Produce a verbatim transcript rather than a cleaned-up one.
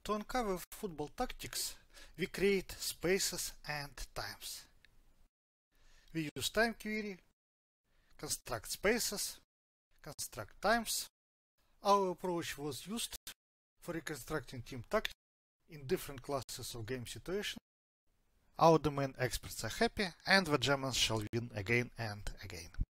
To uncover football tactics, we create spaces and times. We use time query, construct spaces, construct times. Our approach was used for reconstructing team tactics in different classes of game situations. Our domain experts are happy, and the Germans shall win again and again.